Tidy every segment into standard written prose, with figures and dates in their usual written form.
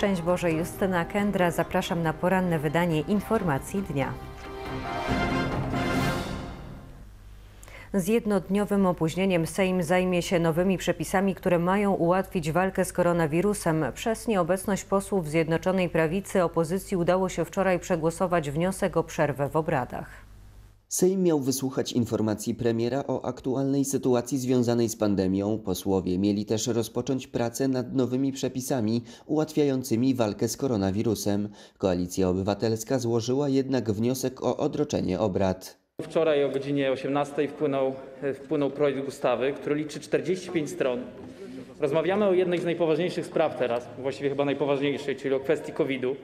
Szczęść Boże, Justyna Kędra. Zapraszam na poranne wydanie Informacji Dnia. Z jednodniowym opóźnieniem Sejm zajmie się nowymi przepisami, które mają ułatwić walkę z koronawirusem. Przez nieobecność posłów Zjednoczonej Prawicy opozycji udało się wczoraj przegłosować wniosek o przerwę w obradach. Sejm miał wysłuchać informacji premiera o aktualnej sytuacji związanej z pandemią. Posłowie mieli też rozpocząć pracę nad nowymi przepisami ułatwiającymi walkę z koronawirusem. Koalicja Obywatelska złożyła jednak wniosek o odroczenie obrad. Wczoraj o godzinie 18 wpłynął projekt ustawy, który liczy 45 stron. Rozmawiamy o jednej z najpoważniejszych spraw teraz, właściwie chyba najpoważniejszej, czyli o kwestii COVID-u.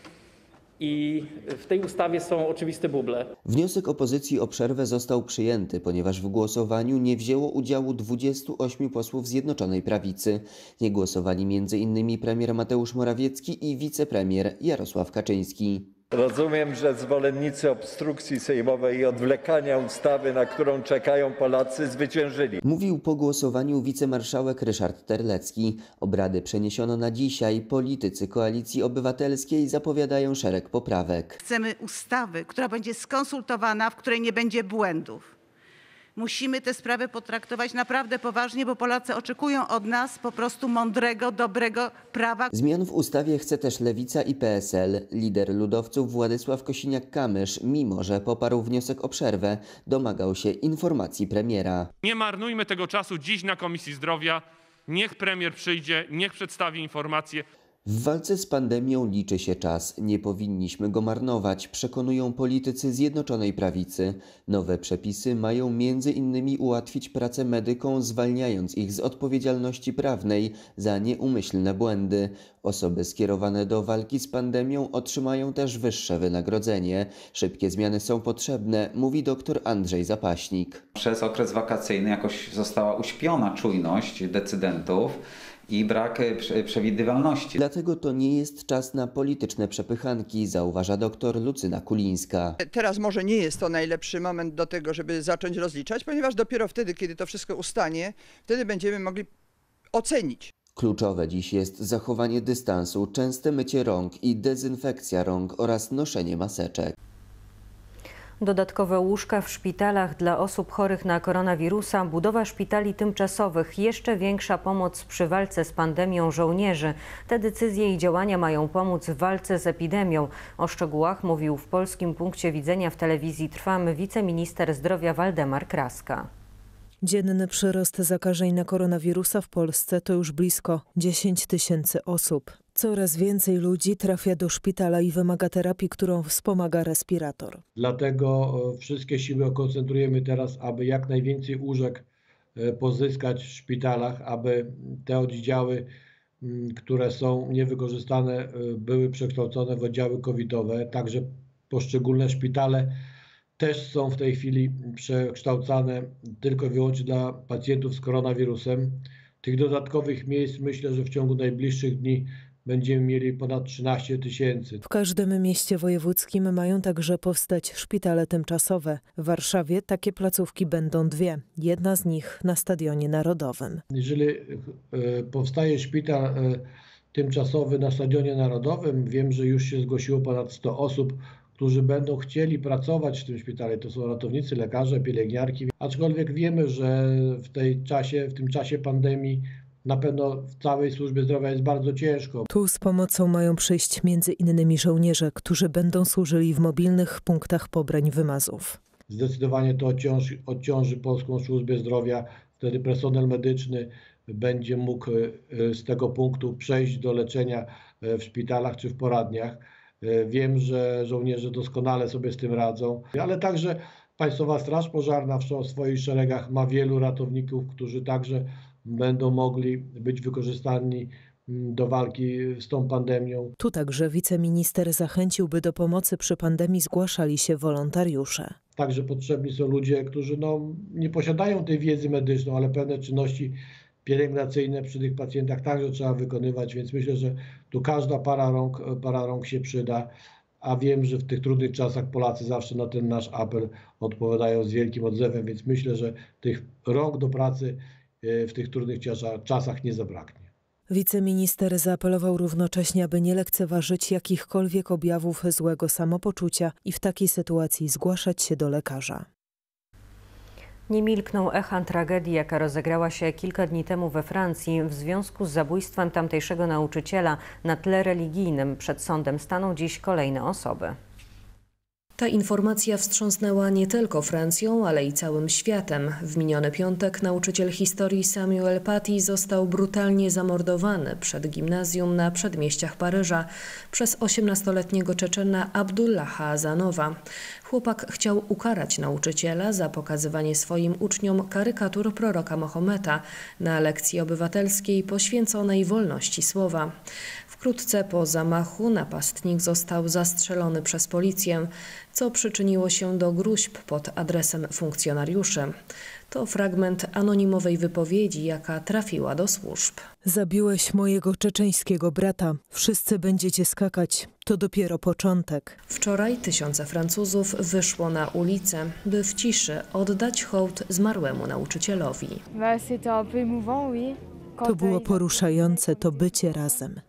I w tej ustawie są oczywiste buble. Wniosek opozycji o przerwę został przyjęty, ponieważ w głosowaniu nie wzięło udziału 28 posłów Zjednoczonej Prawicy. Nie głosowali m.in. premier Mateusz Morawiecki i wicepremier Jarosław Kaczyński. Rozumiem, że zwolennicy obstrukcji sejmowej i odwlekania ustawy, na którą czekają Polacy, zwyciężyli. Mówił po głosowaniu wicemarszałek Ryszard Terlecki. Obrady przeniesiono na dzisiaj. Politycy Koalicji Obywatelskiej zapowiadają szereg poprawek. Chcemy ustawy, która będzie skonsultowana, w której nie będzie błędów. Musimy tę sprawę potraktować naprawdę poważnie, bo Polacy oczekują od nas po prostu mądrego, dobrego prawa. Zmian w ustawie chce też Lewica i PSL. Lider ludowców Władysław Kosiniak-Kamysz, mimo że poparł wniosek o przerwę, domagał się informacji premiera. Nie marnujmy tego czasu dziś na Komisji Zdrowia. Niech premier przyjdzie, niech przedstawi informacje. W walce z pandemią liczy się czas. Nie powinniśmy go marnować, przekonują politycy Zjednoczonej Prawicy. Nowe przepisy mają m.in. ułatwić pracę medykom, zwalniając ich z odpowiedzialności prawnej za nieumyślne błędy. Osoby skierowane do walki z pandemią otrzymają też wyższe wynagrodzenie. Szybkie zmiany są potrzebne, mówi dr Andrzej Zapaśnik. Przez okres wakacyjny jakoś została uśpiona czujność decydentów i brak przewidywalności. Dlatego to nie jest czas na polityczne przepychanki, zauważa dr Lucyna Kulińska. Teraz może nie jest to najlepszy moment do tego, żeby zacząć rozliczać, ponieważ dopiero wtedy, kiedy to wszystko ustanie, wtedy będziemy mogli ocenić. Kluczowe dziś jest zachowanie dystansu, częste mycie rąk i dezynfekcja rąk oraz noszenie maseczek. Dodatkowe łóżka w szpitalach dla osób chorych na koronawirusa, budowa szpitali tymczasowych, jeszcze większa pomoc przy walce z pandemią żołnierzy. Te decyzje i działania mają pomóc w walce z epidemią. O szczegółach mówił w Polskim Punkcie Widzenia w telewizji Trwam wiceminister zdrowia Waldemar Kraska. Dzienny przyrost zakażeń na koronawirusa w Polsce to już blisko 10 000 osób. Coraz więcej ludzi trafia do szpitala i wymaga terapii, którą wspomaga respirator. Dlatego wszystkie siły koncentrujemy teraz, aby jak najwięcej łóżek pozyskać w szpitalach, aby te oddziały, które są niewykorzystane, były przekształcone w oddziały covidowe. Także poszczególne szpitale też są w tej chwili przekształcane tylko i wyłącznie dla pacjentów z koronawirusem. Tych dodatkowych miejsc myślę, że w ciągu najbliższych dni będziemy mieli ponad 13 000. W każdym mieście wojewódzkim mają także powstać szpitale tymczasowe. W Warszawie takie placówki będą 2. Jedna z nich na Stadionie Narodowym. Jeżeli powstaje szpital tymczasowy na Stadionie Narodowym, wiem, że już się zgłosiło ponad 100 osób, którzy będą chcieli pracować w tym szpitalu. To są ratownicy, lekarze, pielęgniarki. Aczkolwiek wiemy, że w tym czasie pandemii na pewno w całej służbie zdrowia jest bardzo ciężko. Tu z pomocą mają przyjść m.in. żołnierze, którzy będą służyli w mobilnych punktach pobrań wymazów. Zdecydowanie to odciąży polską służbę zdrowia. Wtedy personel medyczny będzie mógł z tego punktu przejść do leczenia w szpitalach czy w poradniach. Wiem, że żołnierze doskonale sobie z tym radzą, ale także Państwowa Straż Pożarna w swoich szeregach ma wielu ratowników, którzy także będą mogli być wykorzystani do walki z tą pandemią. Tu także wiceminister zachęcił, by do pomocy przy pandemii zgłaszali się wolontariusze. Także potrzebni są ludzie, którzy nie posiadają tej wiedzy medycznej, ale pewne czynności pielęgnacyjne przy tych pacjentach także trzeba wykonywać, więc myślę, że tu każda para rąk się przyda. A wiem, że w tych trudnych czasach Polacy zawsze na ten nasz apel odpowiadają z wielkim odzewem, więc myślę, że tych rąk do pracy w tych trudnych czasach nie zabraknie. Wiceminister zaapelował równocześnie, aby nie lekceważyć jakichkolwiek objawów złego samopoczucia i w takiej sytuacji zgłaszać się do lekarza. Nie milkną echa tragedii, jaka rozegrała się kilka dni temu we Francji w związku z zabójstwem tamtejszego nauczyciela na tle religijnym. Przed sądem staną dziś kolejne osoby. Ta informacja wstrząsnęła nie tylko Francją, ale i całym światem. W miniony piątek nauczyciel historii Samuel Paty został brutalnie zamordowany przed gimnazjum na przedmieściach Paryża przez 18-letniego Czeczena Abdullaha Azanowa. Chłopak chciał ukarać nauczyciela za pokazywanie swoim uczniom karykatur proroka Mahometa na lekcji obywatelskiej poświęconej wolności słowa. Wkrótce po zamachu napastnik został zastrzelony przez policję, co przyczyniło się do gróźb pod adresem funkcjonariuszy. To fragment anonimowej wypowiedzi, jaka trafiła do służb. Zabiłeś mojego czeczeńskiego brata. Wszyscy będziecie skakać. To dopiero początek. Wczoraj tysiące Francuzów wyszło na ulicę, by w ciszy oddać hołd zmarłemu nauczycielowi. To było poruszające, to bycie razem.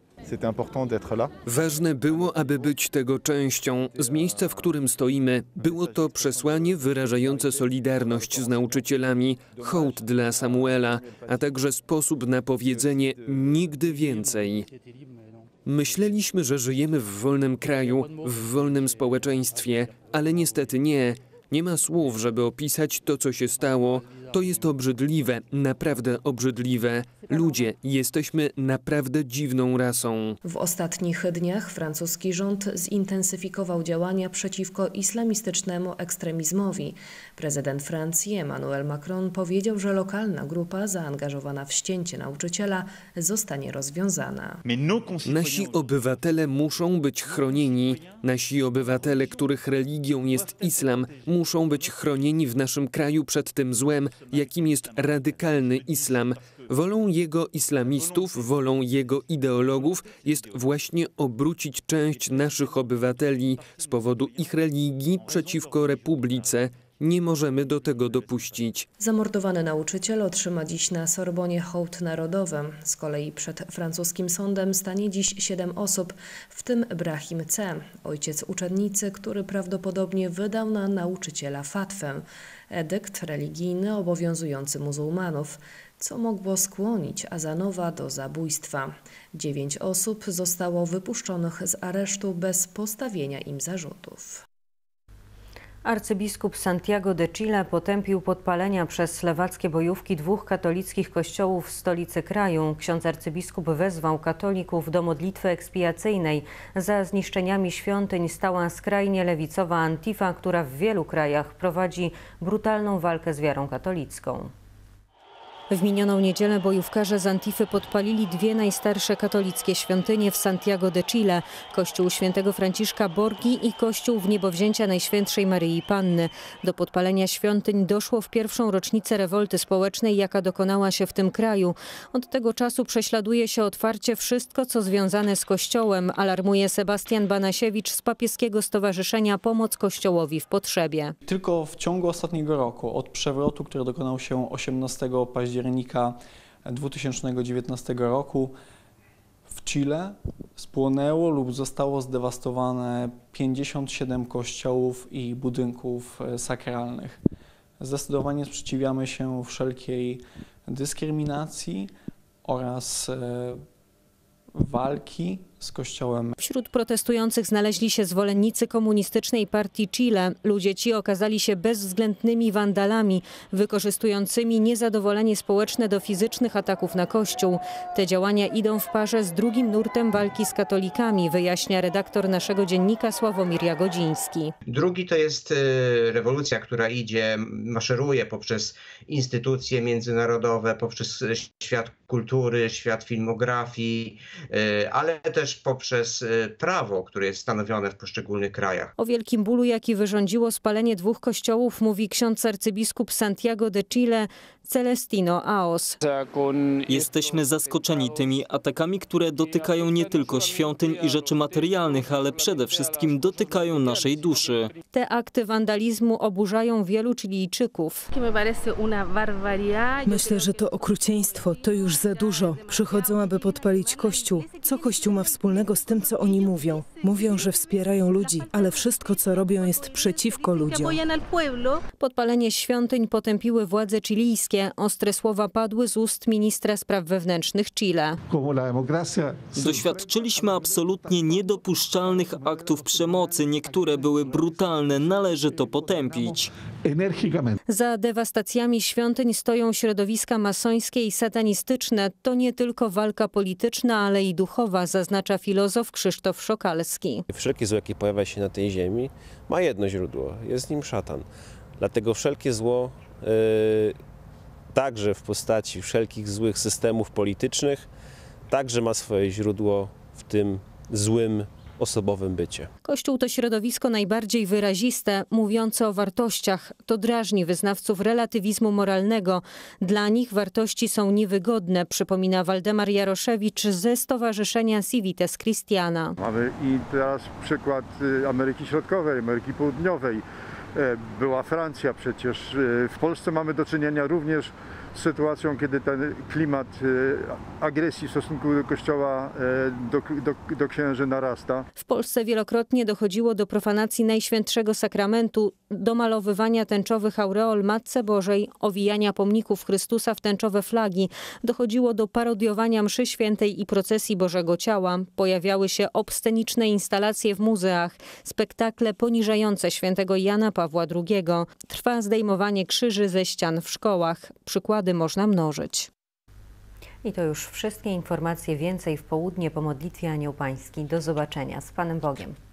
Ważne było, aby być tego częścią. Z miejsca, w którym stoimy, było to przesłanie wyrażające solidarność z nauczycielami, hołd dla Samuela, a także sposób na powiedzenie nigdy więcej. Myśleliśmy, że żyjemy w wolnym kraju, w wolnym społeczeństwie, ale niestety nie. Nie ma słów, żeby opisać to, co się stało. To jest obrzydliwe, naprawdę obrzydliwe. Ludzie, jesteśmy naprawdę dziwną rasą. W ostatnich dniach francuski rząd zintensyfikował działania przeciwko islamistycznemu ekstremizmowi. Prezydent Francji Emmanuel Macron powiedział, że lokalna grupa zaangażowana w ścięcie nauczyciela zostanie rozwiązana. Nasi obywatele muszą być chronieni. Nasi obywatele, których religią jest islam, muszą być chronieni w naszym kraju przed tym złem, jakim jest radykalny islam. Wolą jego islamistów, wolą jego ideologów jest właśnie obrócić część naszych obywateli z powodu ich religii przeciwko republice. Nie możemy do tego dopuścić. Zamordowany nauczyciel otrzyma dziś na Sorbonie hołd narodowy. Z kolei przed francuskim sądem stanie dziś 7 osób, w tym Brahim C., ojciec uczennicy, który prawdopodobnie wydał na nauczyciela fatwę, edykt religijny obowiązujący muzułmanów, co mogło skłonić Azanowa do zabójstwa. 9 osób zostało wypuszczonych z aresztu bez postawienia im zarzutów. Arcybiskup Santiago de Chile potępił podpalenia przez slewackie bojówki 2 katolickich kościołów w stolicy kraju. Ksiądz arcybiskup wezwał katolików do modlitwy ekspiacyjnej. Za zniszczeniami świątyń stała skrajnie lewicowa Antifa, która w wielu krajach prowadzi brutalną walkę z wiarą katolicką. W minioną niedzielę bojówkarze z Antify podpalili 2 najstarsze katolickie świątynie w Santiago de Chile, kościół świętego Franciszka Borgi i kościół Wniebowzięcia Najświętszej Maryi Panny. Do podpalenia świątyń doszło w pierwszą rocznicę rewolty społecznej, jaka dokonała się w tym kraju. Od tego czasu prześladuje się otwarcie wszystko, co związane z kościołem, alarmuje Sebastian Banasiewicz z papieskiego stowarzyszenia Pomoc Kościołowi w Potrzebie. Tylko w ciągu ostatniego roku, od przewrotu, który dokonał się 18 października 2019 roku, w Chile spłonęło lub zostało zdewastowane 57 kościołów i budynków sakralnych. Zdecydowanie sprzeciwiamy się wszelkiej dyskryminacji oraz walki z Kościołem. Wśród protestujących znaleźli się zwolennicy komunistycznej partii Chile. Ludzie ci okazali się bezwzględnymi wandalami, wykorzystującymi niezadowolenie społeczne do fizycznych ataków na Kościół. Te działania idą w parze z drugim nurtem walki z katolikami, wyjaśnia redaktor naszego dziennika Sławomir Jagodziński. Drugi to jest rewolucja, która maszeruje poprzez instytucje międzynarodowe, poprzez świat kultury, świat filmografii, ale też też poprzez prawo, które jest stanowione w poszczególnych krajach. O wielkim bólu, jaki wyrządziło spalenie 2 kościołów, mówi ksiądz arcybiskup Santiago de Chile Celestino Aos. Jesteśmy zaskoczeni tymi atakami, które dotykają nie tylko świątyń i rzeczy materialnych, ale przede wszystkim dotykają naszej duszy. Te akty wandalizmu oburzają wielu Chilijczyków. Myślę, że to okrucieństwo, to już za dużo. Przychodzą, aby podpalić Kościół. Co Kościół ma wspólnego z tym, co oni mówią? Mówią, że wspierają ludzi, ale wszystko, co robią, jest przeciwko ludziom. Podpalenie świątyń potępiły władze chilijskie. Ostre słowa padły z ust ministra spraw wewnętrznych Chile. Doświadczyliśmy absolutnie niedopuszczalnych aktów przemocy. Niektóre były brutalne, należy to potępić. Za dewastacjami świątyń stoją środowiska masońskie i satanistyczne. To nie tylko walka polityczna, ale i duchowa, zaznacza filozof Krzysztof Szokalski. Wszelkie zło, jakie pojawia się na tej ziemi, ma jedno źródło. Jest nim szatan. Dlatego wszelkie zło, także w postaci wszelkich złych systemów politycznych, także ma swoje źródło w tym złym osobowym bycie. Kościół to środowisko najbardziej wyraziste, mówiące o wartościach. To drażni wyznawców relatywizmu moralnego. Dla nich wartości są niewygodne, przypomina Waldemar Jaroszewicz ze Stowarzyszenia Civitas Christiana. Mamy i teraz przykład Ameryki Środkowej, Ameryki Południowej. Była Francja przecież. W Polsce mamy do czynienia również z sytuacją, kiedy ten klimat agresji w stosunku do Kościoła, do księży narasta. W Polsce wielokrotnie dochodziło do profanacji Najświętszego Sakramentu, domalowywania tęczowych aureol Matce Bożej, owijania pomników Chrystusa w tęczowe flagi. Dochodziło do parodiowania mszy świętej i procesji Bożego Ciała. Pojawiały się obsceniczne instalacje w muzeach, spektakle poniżające świętego Jana Pawła II. Trwa zdejmowanie krzyży ze ścian w szkołach. Przykłady można mnożyć. I to już wszystkie informacje. Więcej w południe po modlitwie Anioł Pański. Do zobaczenia. Z Panem Bogiem.